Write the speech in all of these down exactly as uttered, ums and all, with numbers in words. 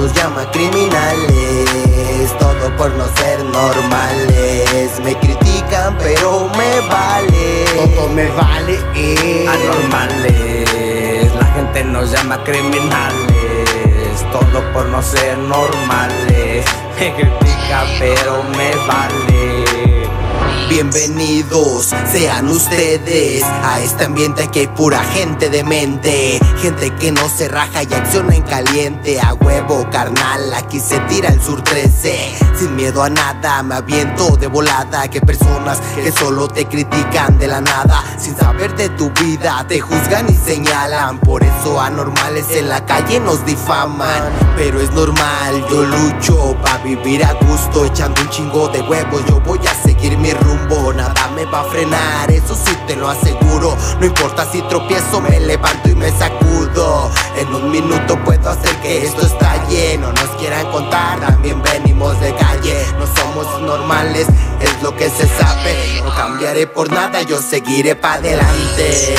nos llama criminales, todo por no ser normales. Me critican pero me vale, todo me vale. eh. Anormales, la gente nos llama criminales, todo por no ser normales. Me critica pero me vale. Bienvenidos sean ustedes a este ambiente que hay pura gente demente, gente que no se raja y acciona en caliente. A huevo carnal, aquí se tira el sur trece, sin miedo a nada, me aviento de volada. Que personas que solo te critican de la nada, sin saber de tu vida, te juzgan y señalan. Por eso anormales en la calle nos difaman, pero es normal, yo lucho pa' vivir a gusto, echando un chingo de huevos. Yo voy a seguir mi rumbo, nada me va a frenar, eso sí te lo aseguro. No importa si tropiezo, me levanto y me sacudo. En un minuto puedo hacer que esto estalle. No nos quieran contar, también venimos de calle. No somos normales, es lo que se sabe. No cambiaré por nada, yo seguiré pa' adelante.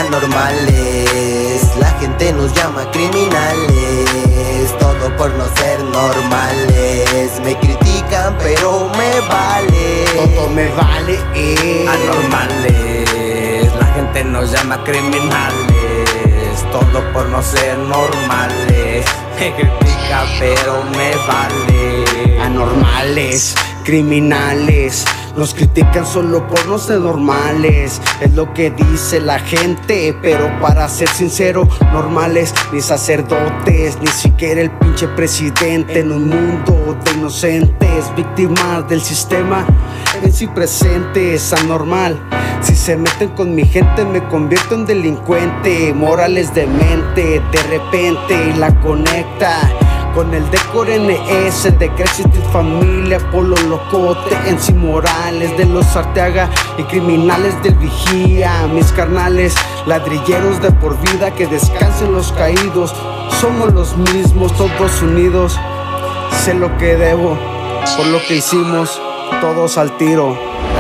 Anormales, la gente nos llama criminales, todo por no ser normales. Me critican pero me vale, todo me vale. eh. Anormales, la gente nos llama criminales, todo por no ser normales. Me critica pero me vale. Anormales, criminales, nos critican solo por no ser normales, es lo que dice la gente. Pero para ser sincero, normales, ni sacerdotes, ni siquiera el pinche presidente. En un mundo de inocentes, víctimas del sistema, en sí presentes. Anormal, si se meten con mi gente me convierto en delincuente. Morales de mente, de repente y la conecta con el Decor N S de Crazy Familia, Polo Locote, en sí Morales de los Arteaga y criminales del Vigía. Mis carnales, ladrilleros de por vida, que descansen los caídos. Somos los mismos, todos unidos. Sé lo que debo por lo que hicimos, todos al tiro.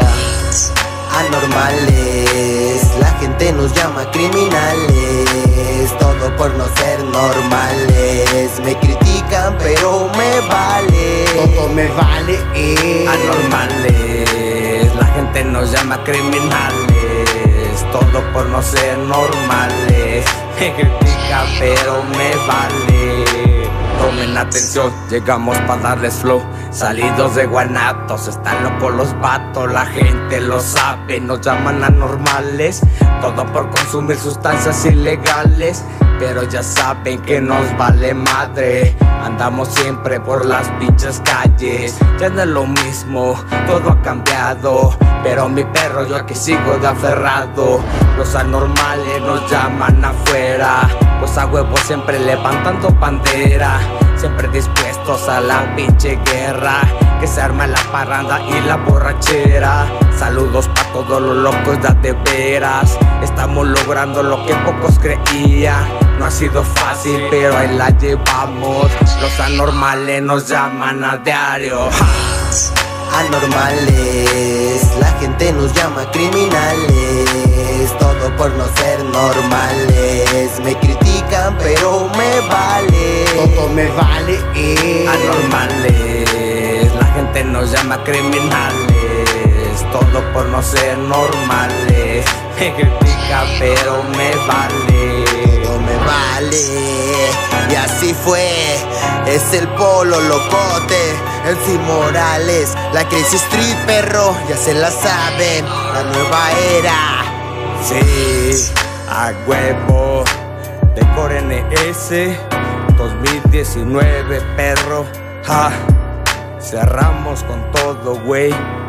Anormales, la gente nos llama criminales, todo por no ser normales. Me critican pero me vale, todo me vale. eh. Anormales, la gente nos llama criminales, todo por no ser normales. Me critica pero me vale. Tomen atención, llegamos pa' darles flow. Salidos de Guanatos, están locos los vatos, la gente lo sabe, nos llaman anormales, todo por consumir sustancias ilegales. Pero ya saben que nos vale madre, andamos siempre por las pinches calles. Ya no es lo mismo, todo ha cambiado, pero mi perro yo aquí sigo de aferrado. Los anormales nos llaman afuera, pues a huevo siempre levantando bandera, siempre dispuestos a la pinche guerra, que se arma la parranda y la borrachera. Saludos pa' todos los locos de, de veras, estamos logrando lo que pocos creían. No ha sido fácil pero ahí la llevamos, los anormales nos llaman a diario. Anormales, la gente nos llama criminales, todo por no ser normales. Me critican pero me vale, todo me vale. eh. Anormales, la gente nos llama criminales, todo por no ser normales. Me critica pero me vale, todo me vale. Y así fue, es el Polo Locote, el sí Morales, la Crazy Street, perro, ya se la saben, la nueva era. Sí, a huevo, Decor N S dos mil diecinueve, perro. Ja, cerramos con todo, güey.